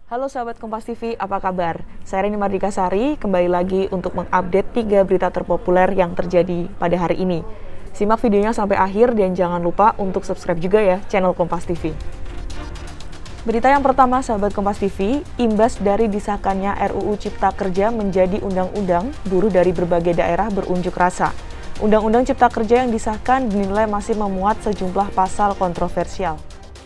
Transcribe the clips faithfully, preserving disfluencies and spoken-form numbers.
Halo sahabat Kompas T V, apa kabar? Saya Reni Mardika Sari, kembali lagi untuk mengupdate tiga berita terpopuler yang terjadi pada hari ini. Simak videonya sampai akhir dan jangan lupa untuk subscribe juga ya channel Kompas T V. Berita yang pertama, sahabat Kompas T V, imbas dari disahkannya R U U Cipta Kerja menjadi undang-undang, buruh dari berbagai daerah berunjuk rasa. Undang-undang Cipta Kerja yang disahkan dinilai masih memuat sejumlah pasal kontroversial.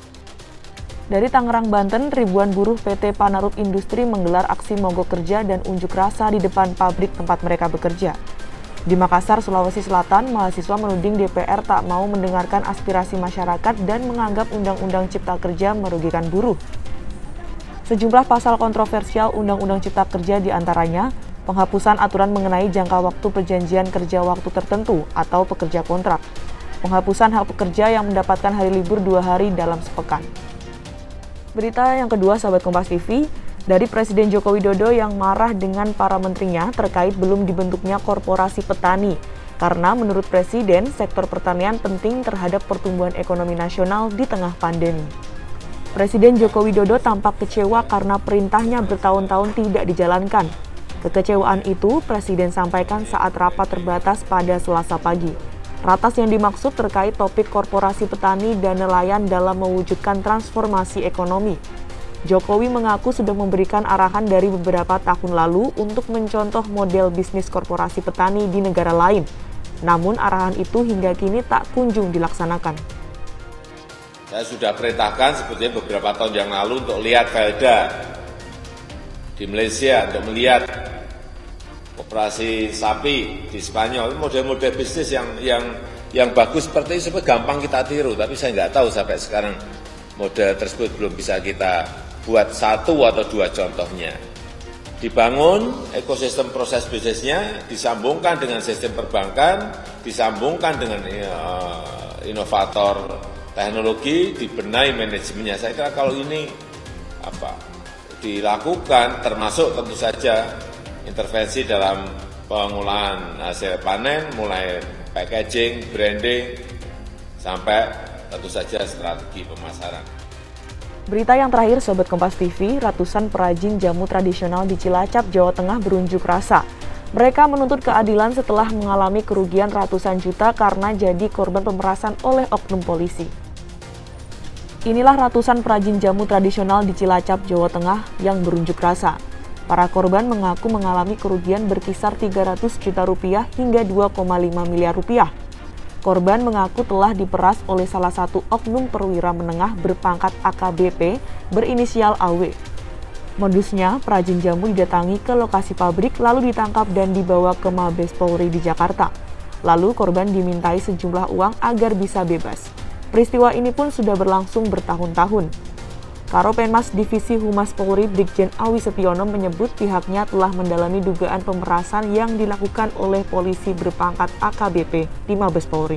Dari Tangerang, Banten, ribuan buruh P T Panarup Industri menggelar aksi mogok kerja dan unjuk rasa di depan pabrik tempat mereka bekerja. Di Makassar, Sulawesi Selatan, mahasiswa menuding D P R tak mau mendengarkan aspirasi masyarakat dan menganggap Undang-Undang Cipta Kerja merugikan buruh. Sejumlah pasal kontroversial Undang-Undang Cipta Kerja diantaranya penghapusan aturan mengenai jangka waktu perjanjian kerja waktu tertentu atau pekerja kontrak, penghapusan hak pekerja yang mendapatkan hari libur dua hari dalam sepekan. Berita yang kedua, sahabat Kompas T V, dari Presiden Joko Widodo yang marah dengan para menterinya terkait belum dibentuknya korporasi petani. Karena menurut Presiden, sektor pertanian penting terhadap pertumbuhan ekonomi nasional di tengah pandemi. Presiden Joko Widodo tampak kecewa karena perintahnya bertahun-tahun tidak dijalankan. Kekecewaan itu Presiden sampaikan saat rapat terbatas pada Selasa pagi. Ratas yang dimaksud terkait topik korporasi petani dan nelayan dalam mewujudkan transformasi ekonomi. Jokowi mengaku sudah memberikan arahan dari beberapa tahun lalu untuk mencontoh model bisnis korporasi petani di negara lain. Namun arahan itu hingga kini tak kunjung dilaksanakan. Saya sudah perintahkan sebetulnya beberapa tahun yang lalu untuk lihat Velda di Malaysia, untuk melihat operasi sapi di Spanyol, model-model bisnis yang yang yang bagus seperti itu supaya gampang kita tiru. Tapi saya nggak tahu sampai sekarang model tersebut belum bisa kita buat satu atau dua contohnya. Dibangun ekosistem proses bisnisnya, disambungkan dengan sistem perbankan, disambungkan dengan uh, inovator teknologi, dibenahi manajemennya. Saya kira kalau ini apa dilakukan, termasuk tentu saja intervensi dalam pengolahan hasil panen, mulai packaging, branding, sampai tentu saja strategi pemasaran. Berita yang terakhir, Sobat Kompas T V, ratusan perajin jamu tradisional di Cilacap, Jawa Tengah berunjuk rasa. Mereka menuntut keadilan setelah mengalami kerugian ratusan juta karena jadi korban pemerasan oleh oknum polisi. Inilah ratusan perajin jamu tradisional di Cilacap, Jawa Tengah yang berunjuk rasa. Para korban mengaku mengalami kerugian berkisar tiga ratus juta rupiah hingga dua koma lima miliar rupiah. Korban mengaku telah diperas oleh salah satu oknum perwira menengah berpangkat A K B P berinisial A W. Modusnya, perajin jamu didatangi ke lokasi pabrik lalu ditangkap dan dibawa ke Mabes Polri di Jakarta. Lalu korban dimintai sejumlah uang agar bisa bebas. Peristiwa ini pun sudah berlangsung bertahun-tahun. Karopenmas Divisi Humas Polri Brigjen Awi Setiono menyebut pihaknya telah mendalami dugaan pemerasan yang dilakukan oleh polisi berpangkat A K B P di Mabes Polri.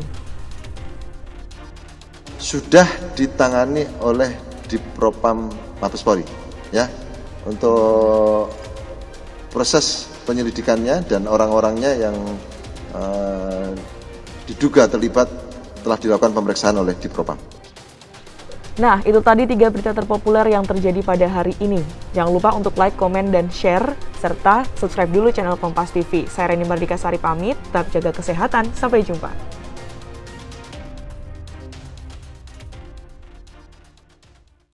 Sudah ditangani oleh Dipropam Mabes Polri, ya, untuk proses penyelidikannya dan orang-orangnya yang uh, diduga terlibat telah dilakukan pemeriksaan oleh Dipropam. Nah, itu tadi tiga berita terpopuler yang terjadi pada hari ini. Jangan lupa untuk like, komen, dan share, serta subscribe dulu channel Kompas T V. Saya Reni Mardika Sari pamit, tetap jaga kesehatan, sampai jumpa.